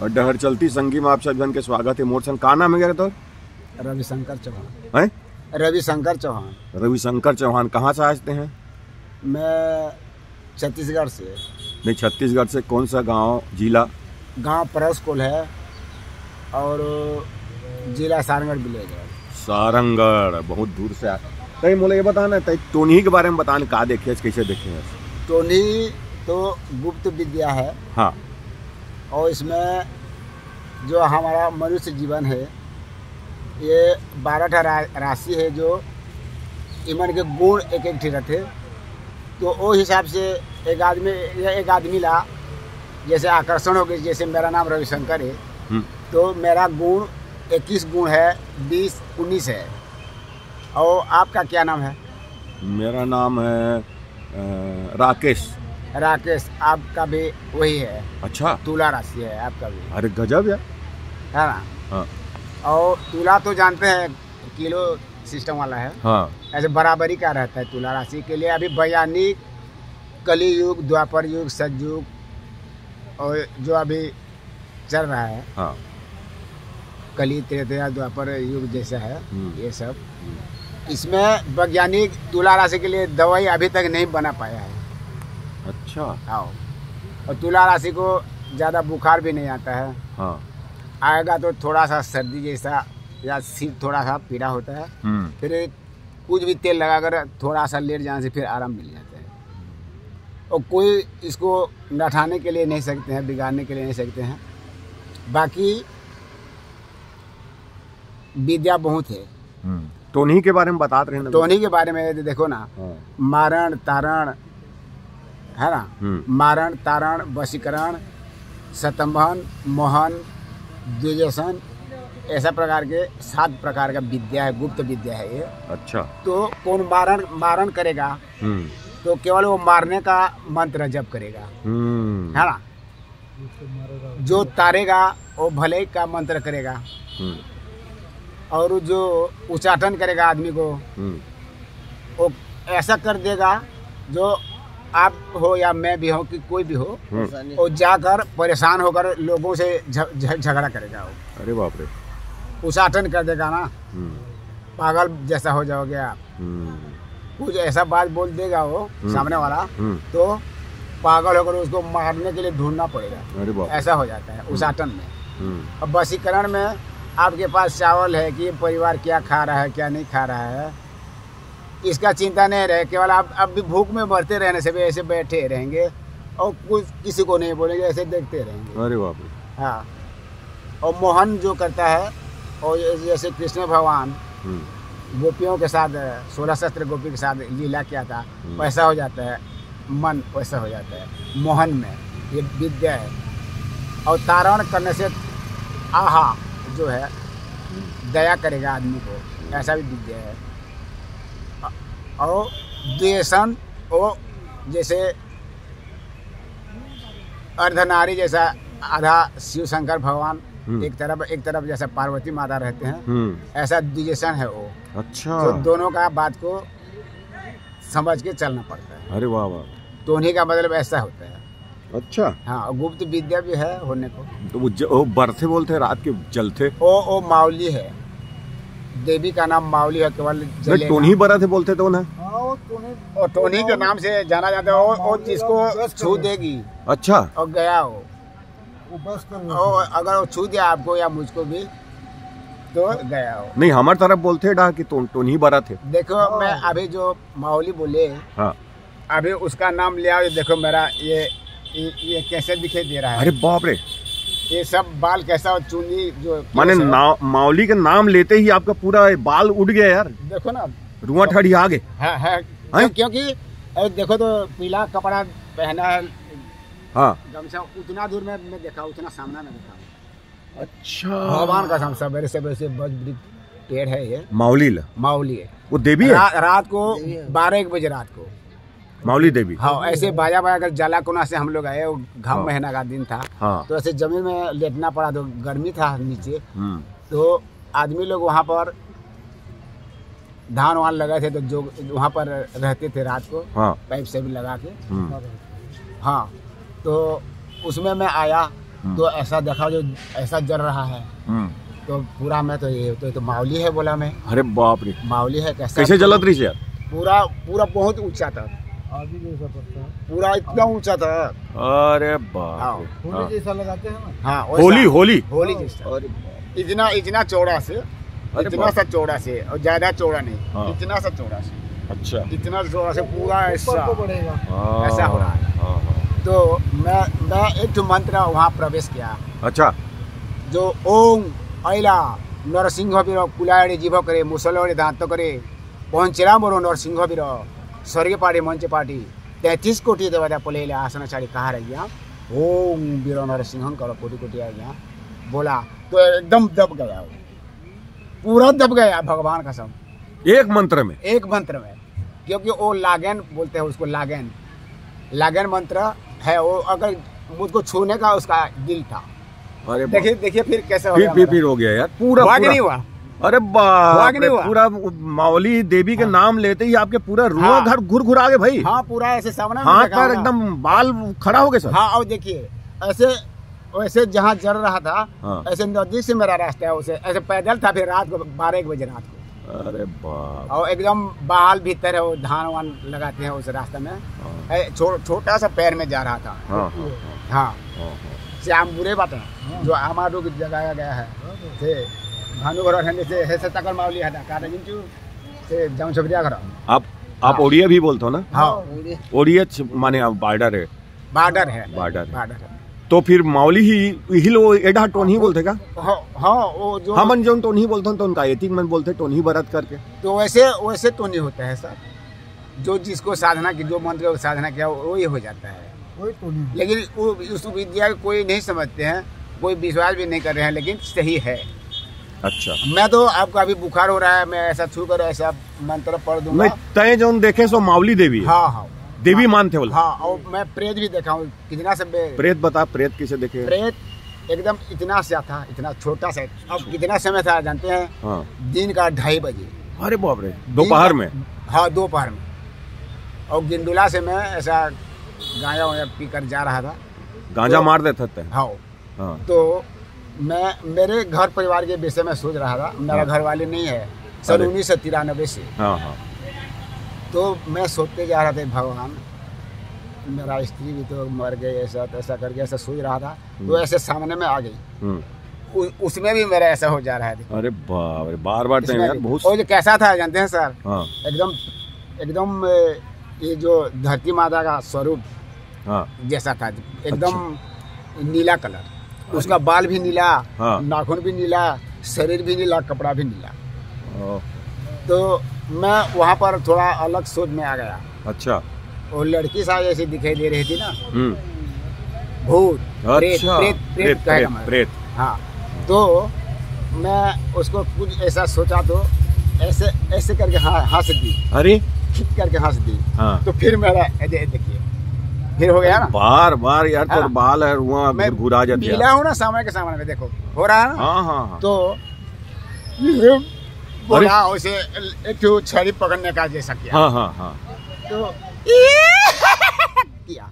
और डहर चलती संगी में आप सब जन के स्वागत है। मोर संग का नाम है तो? रविशंकर चौहान। हैं? रविशंकर चौहान। रविशंकर चौहान कहाँ से आते हैं? मैं छत्तीसगढ़ से। नहीं, छत्तीसगढ़ से कौन सा गांव, जिला? गांव परसकोल है और जिला सारंगढ़ विलेज है। सारंगढ़ बहुत दूर से आए। तई मुझे ये बताना तई टोनी के बारे में बताना, कहाँ देखे कैसे देखे हैं? टोनी तो गुप्त विद्या है। हाँ। और इसमें जो हमारा मनुष्य जीवन है ये 12 राशि है, जो इमन के गुण एक एक रहते। तो वो हिसाब से एक आदमी ला जैसे आकर्षण हो गई। जैसे मेरा नाम रविशंकर है तो मेरा गुण 21 गुण है, 20 19 है। और आपका क्या नाम है? मेरा नाम है राकेश। राकेश, आपका भी वही है। अच्छा, तुला राशि है आपका भी। अरे गजब यार, है ना? हाँ। और तुला तो जानते हैं किलो सिस्टम वाला है। हाँ। ऐसे बराबरी का रहता है तुला राशि के लिए। अभी वैज्ञानिक कली युग, द्वापर युग, सतयुग और जो अभी चल रहा है, हाँ। कली, त्रेता, द्वापर युग जैसा है ये सब। इसमें वैज्ञानिक तुला राशि के लिए दवाई अभी तक नहीं बना पाया है। अच्छा। हाँ। और तुला राशि को ज़्यादा बुखार भी नहीं आता है। हाँ। आएगा तो थोड़ा सा सर्दी जैसा या सिर थोड़ा सा पीड़ा होता है। फिर कुछ भी तेल लगाकर थोड़ा सा लेट जाने से फिर आराम मिल जाता है। और कोई इसको नठाने के लिए नहीं सकते हैं, बिगाड़ने के लिए नहीं सकते हैं। बाकी विद्या बहुत है। टोनी के बारे में बता रहे हैं? टोनी के बारे में देखो ना, मारण तारण है ना, मारण तारण वशीकरण सतंभन मोहन द्विजेशन, ऐसा प्रकार के 7 प्रकार का विद्या है, गुप्त विद्या है ये। अच्छा। तो कौन मारण करेगा तो केवल वो मारने का मंत्र जप करेगा, है ना। जो तारेगा वो भले का मंत्र करेगा। और जो उच्चाटन करेगा आदमी को वो ऐसा कर देगा जो आप हो या मैं भी हो कि कोई भी हो, और जाकर परेशान होकर लोगों से झगड़ा करेगा वो। अरे बाप रे। उच्चाटन कर देगा ना, पागल जैसा हो जाओगे आप। कुछ ऐसा बात बोल देगा वो सामने वाला तो पागल होकर उसको मारने के लिए ढूंढना पड़ेगा। अरे बाप। ऐसा हो जाता है उच्चाटन में। अब वशीकरण में आपके पास चावल है कि परिवार क्या खा रहा है क्या नहीं खा रहा है, इसका चिंता नहीं रहे। केवल आप अब भी भूख में मरते रहने से भी ऐसे बैठे रहेंगे और कुछ किसी को नहीं बोलेंगे, ऐसे देखते रहेंगे। अरे बाप रे। हाँ। और मोहन जो करता है, और जैसे कृष्ण भगवान गोपियों के साथ 16 शस्त्र गोपी के साथ लीला किया था, वैसा हो जाता है मन, वैसा हो जाता है मोहन में। ये विद्या है। और तारण करने से आहा जो है दया करेगा आदमी को, ऐसा भी विद्या है। और द्वेषण वो जैसे अर्धनारी जैसा, आधा शिव शंकर भगवान एक तरफ जैसा पार्वती माता रहते हैं, ऐसा द्वेषण है वो। अच्छा। तो दोनों का बात को समझ के चलना पड़ता है। अरे वाह वाह। टोनी का मतलब ऐसा होता है। अच्छा। हाँ, गुप्त विद्या भी है होने को। तो वो बरथे बोलते रात के जलते, वो मावली है, देवी का नाम मावली है। केवल टोनी बरथे बोलते तो ना, और टोनी के नाम से जाना जाता है। वो जिसको छू देगी। अच्छा। और गया हो, और अगर वो छू दिया आपको या मुझको भी तो गया हो। नहीं, हमारे तरफ बोलते डा कि टोनी बरथे। देखो मैं अभी जो मावली बोले, हाँ, अभी उसका नाम ले आओ। देखो मेरा ये कैसे दिखाई दे रहा है। अरे बाप रे। ये सब बाल कैसा, चुनी जो माने मावली के नाम लेते ही आपका पूरा बाल उड़ गया यार। देखो ना, रुआ ठड़ी आ गए। है क्योंकि देखो तो पीला कपड़ा पहना है। हाँ। गमछा उतना दूर में मैं देखा, उतना सामना में देखा। अच्छा। भगवान का साम सवेरे से बड़ी पेड़ है ये। मावली है वो देवी है। रात को 12-1 बजे रात को मावली देवी। हाँ, ऐसे बाजा कर जलाकोना से हम लोग आए। वो घाम महीना का दिन था। हाँ। तो ऐसे जमीन में लेटना पड़ा, तो गर्मी था नीचे। तो आदमी लोग वहाँ पर धान वान लगाए थे, तो जो वहाँ पर रहते थे रात को। हाँ। पाइप से भी लगा के। हाँ। तो उसमें मैं आया तो ऐसा देखा जो ऐसा जल रहा है, तो पूरा मैं तो ये तो मावली है बोला मैं। अरे बाप रे, मावली है कैसे जलत रही यार? पूरा पूरा बहुत ऊंचा था, पूरा इतना ऊंचा था। अरे बाप रे, होली जैसा लगाते हैं ना। हाँ, होली होली होली जैसा, इतना इतना चौड़ा से, इतना सा चौड़ा से, और ज्यादा चौड़ा नहीं, इतना सा चौड़ा से। अच्छा, इतना चौड़ा से पूरा ऐसा ऐसा हो रहा है। तो मैं एक मंत्र वहाँ प्रवेश किया। अच्छा, जो ओम ऐला नरसिंह वीर कुलाड़ी जीव करे मुसलवड़ी दांत करे पहुंचरा मोरो नरसिंह वीर स्वर्ग पाड़ी मंच पाटी 33 कोटी देवता पलेले आसन छाड़ी कहा रही ओम वीर नरसिंह करो कोटि कोटि आ गया बोला, तो एकदम दब गया, पूरा दब गया भगवान का सब, एक मंत्र में, एक मंत्र में। क्योंकि वो लागन बोलते हैं उसको, लागन लागन मंत्र है वो। अगर मुझको छूने का उसका दिल था। अरे देखिए देखिए फिर कैसे हो फिर हो गया यार, पूरा नहीं हुआ। अरे बाप रे, पूरा मावली देवी के नाम लेते ही आपके पूरा रुआ घर घुर आ गए भाई। हाँ, पूरा ऐसे सामने हाथ पर एकदम बाल खड़ा हो गए सर। हाँ, और देखिए ऐसे वैसे जहाँ जल रहा था ऐसे नजदीक से मेरा रास्ता है, उसे ऐसे पैदल था। फिर रात को 12-1 बजे रात को। अरे बाप, और एकदम बाल भीतर है, वो धान वान लगाते हैं उस रास्ते में। छोटा सा पैर में जा रहा था। हाँ, श्याम बुरे बात है जो हमारे को जगाया गया है से भानुघर रहने से है तकर मावली है ना कारण जिंचू से जाऊं छबरिया घर। आप ओडिया भी बोलते हो ना? हाँ, ओडिया माने आप बॉर्डर है, बॉर्डर है। तो फिर मावली ही हिल वो एडा टोन ही बोलते का? हाँ, वो जो हमन जो टोन ही बोलते हैं तो उनका एतिक मन बोलते टोन ही बरत करके। तो वैसे तो नहीं होता है सर, जो जिसको साधना की, जो मंत्र साधना किया वही हो जाता है। लेकिन उस विद्या को कोई नहीं समझते हैं, कोई विश्वास भी नहीं कर रहे हैं, लेकिन सही है। अच्छा, मैं तो आपको अभी बुखार हो रहा है, मैं ऐसा छू कर ऐसा मंत्र पढ़ दूंगा। तय जो देखे सो मावली देवी है। हाँ, देवी मानते बोला। हाँ, और मैं प्रेत भी देखा हूँ कितना सब। प्रेत बता, प्रेत किसे देखे? प्रेत एकदम इतना सा था, इतना छोटा सा। अब कितना समय था जानते हैं? दिन का 2:30 बजे। अरे बाप रे, दोपहर में? हाँ, दोपहर में। और गिंडुला से मैं ऐसा गांजा वांजा पी कर जा रहा था। गांजा मार देते थे? हाँ। तो मैं मेरे घर परिवार के विषय में सोच रहा था। मेरा घर वाले नहीं है, सन 1993 से। तो मैं सोचते जा रहा था भगवान मेरा स्त्री भी तो मर गई, ऐसा करके ऐसा सोच रहा था। तो ऐसे सामने में आ गई, उसमें भी मेरा ऐसा हो जा रहा है। अरे बाप रे, बार बहुत। और जो कैसा था जानते हैं सर? एकदम ये जो धरती माता का स्वरूप जैसा था, एकदम नीला कलर। उसका बाल भी नीला, नाखून भी नीला, शरीर भी नीला, कपड़ा भी नीला। तो मैं वहाँ पर थोड़ा अलग सोच में आ गया। अच्छा, वो लड़की सा जैसी दिखाई दे रही थी ना, भूत, प्रेत। हाँ, तो मैं उसको कुछ ऐसा सोचा, तो ऐसे करके हंस दी। अरे खिंच करके हंस दी। तो फिर मेरा देखिए फिर हो गया ना। बार यार, तो बाल है वहाँ घुरा जाती है। हूँ ना सामने के सामने में, देखो हो रहा है ना। हाँ। तो बोला उसे एक छड़ी पकड़ने का जैसा किया। हाँ। तो किया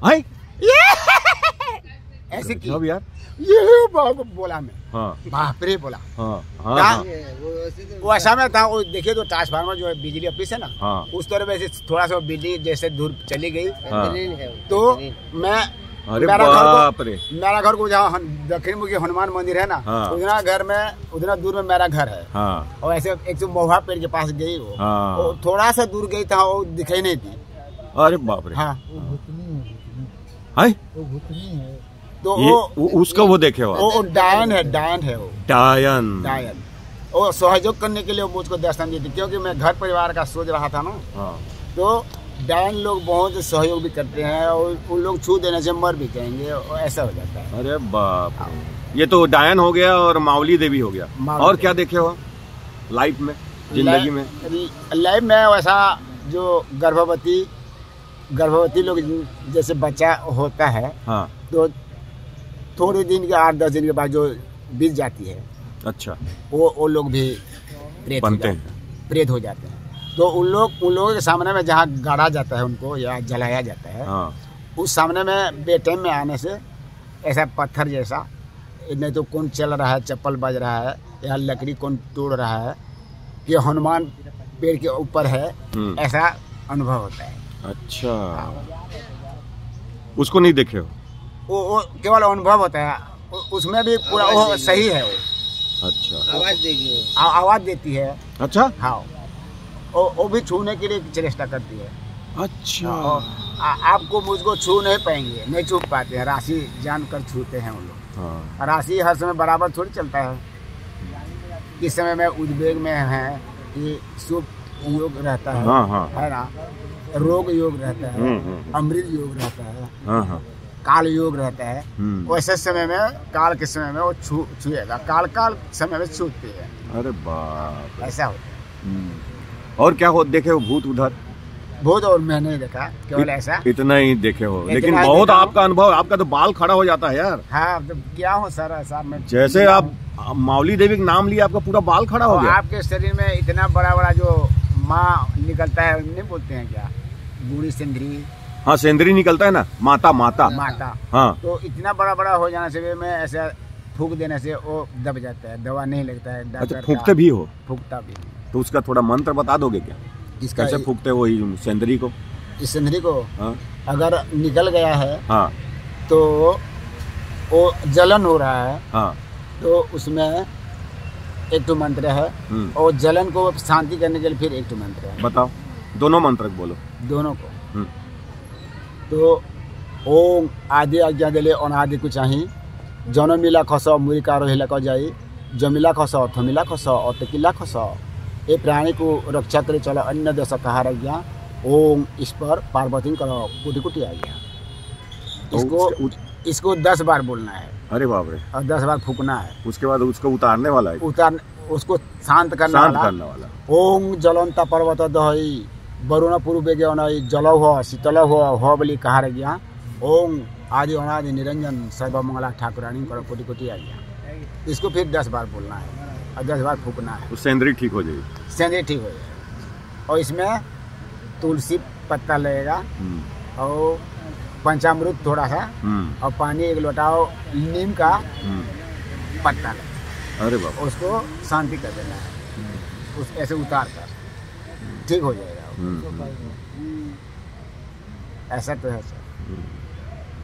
ऐसे किया यार, ये बोला मैं। बाप रे बोला। वो ऐसा में था, वो देखिए तो ट्रांसफार्मर जो है बिजली ऑफिस है ना, उस तरह से थोड़ा सा बिजली जैसे दूर चली गई। तो मैं मेरा घर को जहाँ दक्षिण मुखी हनुमान मंदिर है ना, उतना दूर में मेरा घर है। और ऐसे एक तो महुआ पेड़ के पास गई, वो थोड़ा सा दूर गई था, वो दिखाई नहीं थी। अरे बाप रे। हाँ, वो भूतनी है। तो वो उसका वो देखे वो डायन है वो डायन। वो सहयोग करने के लिए मुझको दर्शन दी थी, क्योंकि मैं घर परिवार का सोच रहा था ना। तो डायन लोग बहुत सहयोग भी करते हैं, और उन लोग छू देने से मर भी जाएंगे, और ऐसा हो जाता है। अरे बाप, ये तो डायन हो गया और मावली देवी हो गया। और क्या देखे हो लाइफ में, जिंदगी में? लाइफ में वैसा जो गर्भवती लोग जैसे बच्चा होता है, तो थोड़े दिन के 8-10 दिन के बाद जो बीत जाती है। अच्छा, वो लोग भी प्रेत हो जाते हैं। तो उन लोगों के सामने में जहाँ गाड़ा जाता है उनको या जलाया जाता है, उस सामने में बेटाइम में आने से ऐसा पत्थर जैसा, नहीं तो कौन चल रहा है, चप्पल बज रहा है, या लकड़ी कौन तोड़ रहा है, कि हनुमान पेड़ के ऊपर है, ऐसा अनुभव होता है। अच्छा, उसको नहीं देखे हो? वो केवल अनुभव होता है, उसमें भी पूरा वो सही है वो। अच्छा, आवाज देगी, आवाज देती है। अच्छा, हाँ, वो भी छूने के लिए चेष्टा करती है। अच्छा, आपको मुझको छू नहीं पाएंगे, नहीं छू पाते हैं, राशि जानकर छूते हैं उन लोग। हाँ। राशि हर समय बराबर थोड़ी चलता है। इस समय में उद्वेग में है कि शुभ योग रहता है, हाँ, हाँ, है ना, रोग योग रहता है, अमृत योग रहता है, हाँ, हाँ, काल योग रहता है। वैसे समय में, काल के समय में वो छुएगा, काल समय में छूते हैं। अरे बाप, ऐसा होता है। और क्या हो देखे हो भूत उधर? भूत और मैं नहीं देखा, केवल ऐसा इतना ही देखे हो, इतना लेकिन ही बहुत देखा हूँ। आपका अनुभव, आपका तो बाल खड़ा हो जाता है यार। हाँ, तो क्या हो सर, ऐसा मैं जैसे आप माउली देवी का नाम लिया, आपका पूरा बाल खड़ा हो और गया। आपके शरीर में इतना बड़ा बड़ा जो माँ निकलता है, नहीं बोलते हैं क्या, बूढ़ी सिंदरी? हाँ, सेंदरी निकलता है ना, माता माता। हाँ, तो इतना बड़ा बड़ा हो जाने से मैं ऐसा फूक देने से वो दब जाता है, दवा नहीं लगता है। अच्छा, फूकते भी हो? फूकता भी। तो उसका थोड़ा मंत्र बता दोगे क्या? इसका कैसे फूकते हो ये सेंदरी को? इस सिंदरी को हाँ, अगर निकल गया है, हाँ, तो वो जलन हो रहा है, हाँ, तो उसमें एक तो मंत्र है, और जलन को शांति करने के लिए फिर एक तो मंत्र है। बताओ, दोनों मंत्र बोलो। दोनों को। तो ओम आदि आज्ञा दिले अनादि को चाही, जन मिला खस मुरी कारो हिला को जाई, जमिला खस थमिला खस और टेकिला खस, ये प्राणी को रक्षा करे चलो अन्य देश कहा आज्ञा, ओम इस पर पार्वती करो कोटि कोटि आज्ञा। इसको 10 बार बोलना है। अरे बाप रे। और 10 बार फूकना है। उसके बाद उसको उतारने वाला है? उसको शांत करने वाला। ओम जलंता पर्वत दही वरुण पूर्व ज्ञानई जल हो शीतल हो बोली कहा गया, ओम आदि अनादि निरंजन सर्वमंगला ठाकुरानी करो कोटि कोटि आज्ञा। इसको फिर 10 बार बोलना है और 10 बार फूकना है। उस सेंदरी ठीक हो जाएगी? सेंदरी ठीक हो जाएगी। और इसमें तुलसी पत्ता लगेगा, और पंचामृत थोड़ा सा, और पानी 1 लोटा, नीम का पत्ता लगेगा। अरे बाबा, उसको शांति कर देना है, उस ऐसे उतार कर ठीक हो जाएगा। ऐसा तो है सर।